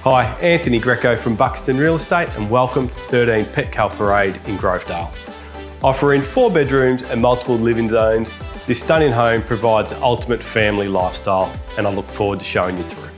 Hi, Anthony Greco from Buxton Real Estate and welcome to 13 Petkell Parade in Grovedale. Offering 4 bedrooms and multiple living zones, this stunning home provides the ultimate family lifestyle and I look forward to showing you through.